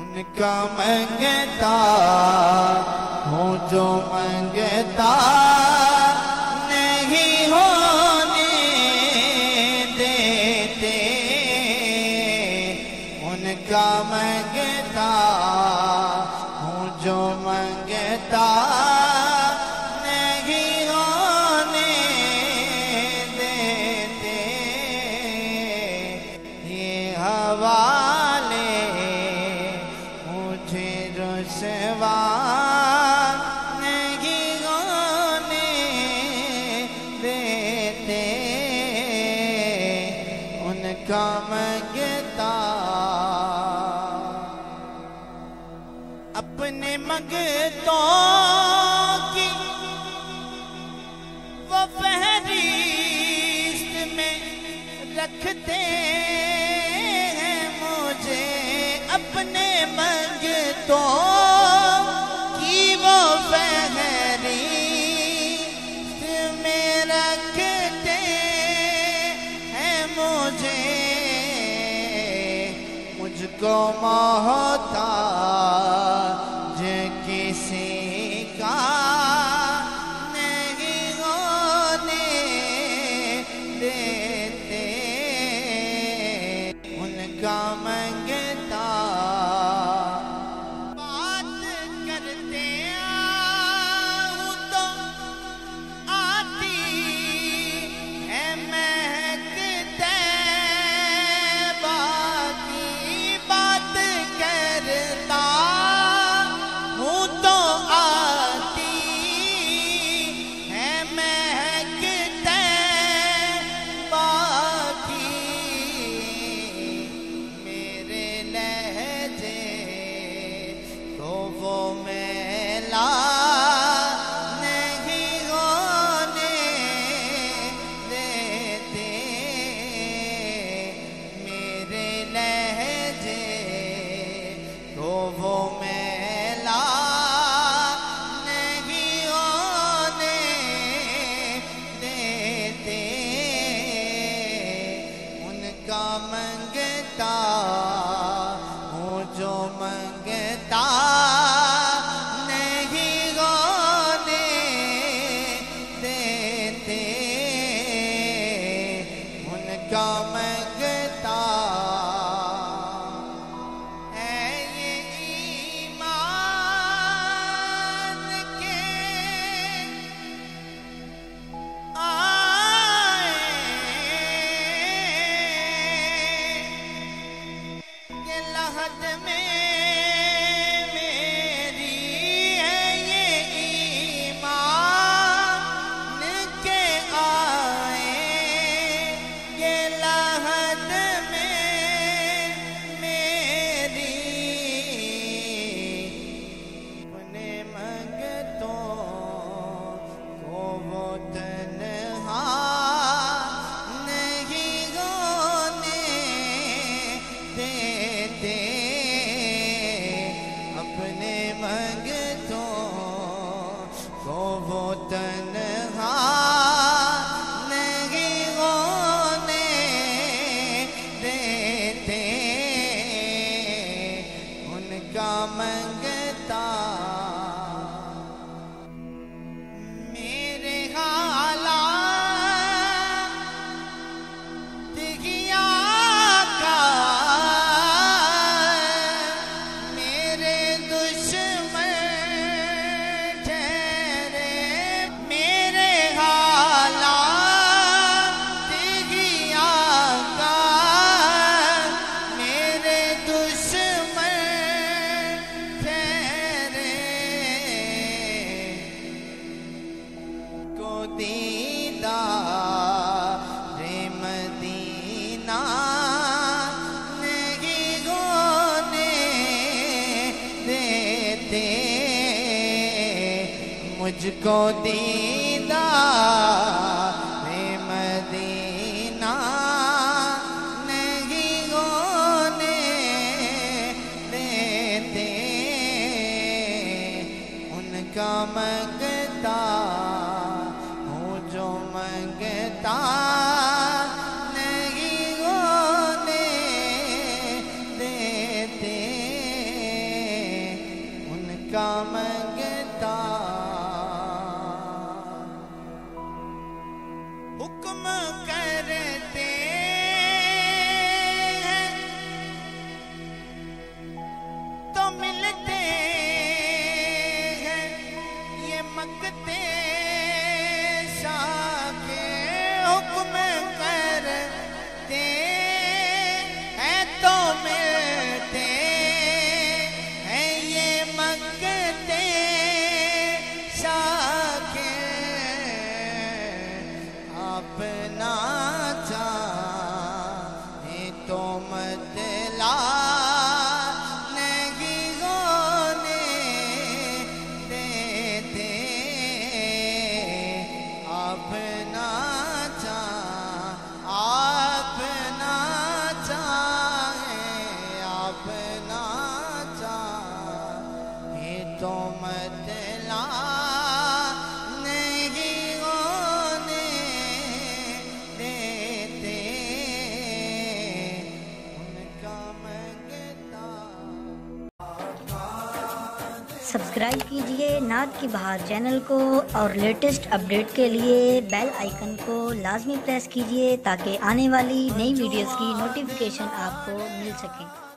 उनका मंगता हूँ जो मंगता नहीं होने देते। उनका मंगता हूँ जो मंगता नहीं होने देते। ये हवाले मुझे रुसवा नहीं होने देते। उनका मंगता अपने मंगतों की वो फहरिस्त में रखते हैं। मुझे अपने मंगतों की वो फहरिस्त में रखते हैं। मुझको मोहताज किसी का नहीं होने देते। उनका मंगता बात करते आऊं तो आती है महक तैबा की। बात करता हूँ तो आती है महक तैबा की। मेरे लहजे को वो मैला नहीं होने देते। मेरे लहजे को वो मैला नहीं होने देते। उनका मंगता हूँ जो मंगता नहीं होने देते। उनका मंगता है ये ईमान के आए। ये लहद में मेरी है ये ईमान के आए। ये लहद में मेरी अपने मंगतों को वो तन्हा नहीं होने देते। अपने मंगतों को वो तन्हा नहीं होने देते। उनका मंगता मेरे हालात किया का मेरे दुश्मन ठहरे। मेरे हालात किया का मेरे दुश्मन ठहरे। को दीदारे मदीना नहीं होने देते। मुझको दीदारे मदीना नहीं होने देते। उनका मंगता हूँ जो मंगता नहीं होने देते। जिनका मंगता हुक्म करते हैं तो मिलते हैं, ये मकते शाके हुक्म करते हैं तो मिलते हैं, ये मकते शाके अपना चाहे तो मतला नहीं होने देते, अपना चाहे तो मतला नहीं होने देते, उनका मंगता। सब्सक्राइब कीजिए नात की बहार चैनल को और लेटेस्ट अपडेट के लिए बेल आइकन को लाजमी प्रेस कीजिए ताकि आने वाली नई वीडियोस की नोटिफिकेशन आपको मिल सके।